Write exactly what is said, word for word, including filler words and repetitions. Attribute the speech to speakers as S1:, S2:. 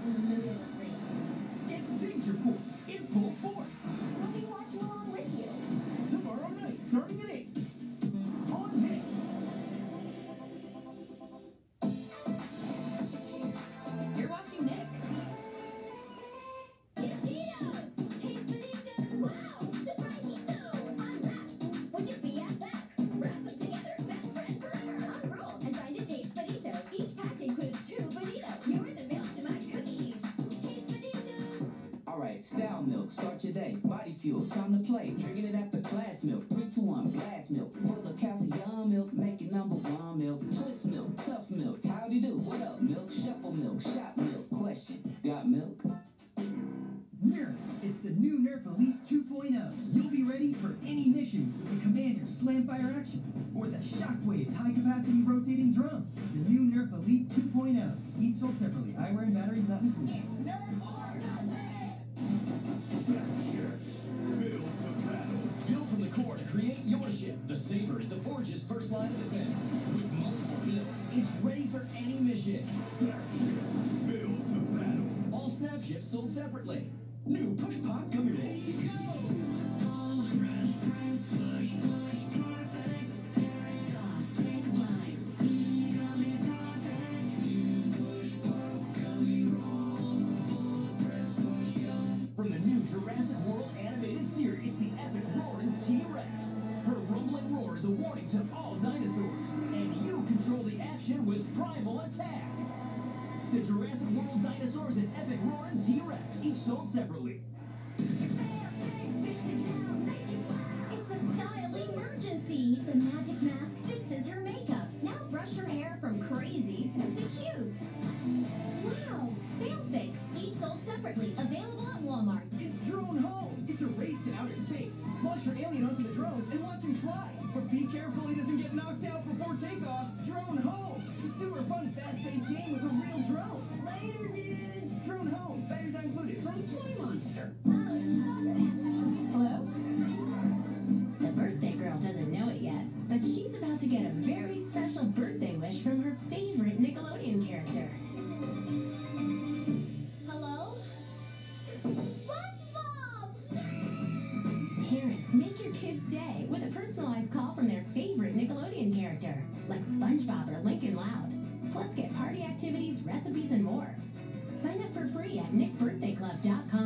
S1: in the middle of the scene.
S2: It's Danger Force in full force.
S1: We'll be watching along with you.
S2: Tomorrow night, starting at eight. On Nick.
S3: You're watching Nick.
S1: Taquitos! Taquitos! Wow! Surprisito! Unwrap! With your B F F. Wrap them together. Best friends forever. Unroll and find a taste bonito. Each pack includes two bonitos. You're the milk to my cookies. Taste bonitos!
S4: Alright, style milk, start your day. Body fuel, time to play. Drinking it after class milk. Three to one, blast milk. Full of calcium milk, make it number one milk. Twist milk, tough milk. Howdy do, what up milk? Shuffle milk, shop milk. Question, got milk?
S5: Nerf! It's the new Nerf Elite two point oh. You'll be ready for any mission with the Commander Slamfire action or the Shockwave's high-capacity rotating drum. The new Nerf Elite two point oh. Each sold separately. Eyewear and batteries not included.
S1: Nerf or nothing!
S6: Build to battle. Build from the core to create your ship. The Saber is the Forge's first line of defense. With multiple builds, it's ready for any mission. Snapships. Build to battle. All snapships sold separately. New Push Pop Gummy Roll. From the new Jurassic World animated series, the epic roaring T-Rex. Her rumbling roar is a warning to all dinosaurs, and you control the action with Primal Attack. The Jurassic World dinosaurs and epic roaring T-Rex, each sold separately.
S1: It's a style emergency. The magic mask fixes her makeup. Now brush her hair from crazy to cute. Wow! Fail Fix, each sold separately. Available at Walmart.
S5: It's Drone Home! It's a race to outer space. Launch your alien onto the drone and watch him fly. But be careful he doesn't get knocked out before takeoff. Drone Home! A super fun, fast-paced game with a real drone. Later, dudes! Drone Home. Batteries not included. From Toy Monster.
S1: Hello?
S3: The birthday girl doesn't know it yet, but she's about to get a very special birthday wish from her favorite Nickelodeon character.
S1: Hello? SpongeBob!
S3: Parents, make your kids' day with a personalized call from their favorite Nickelodeon character, like SpongeBob or Lincoln Loud. Plus, get party activities, recipes, and more. Sign up for free at nick birthday club dot com.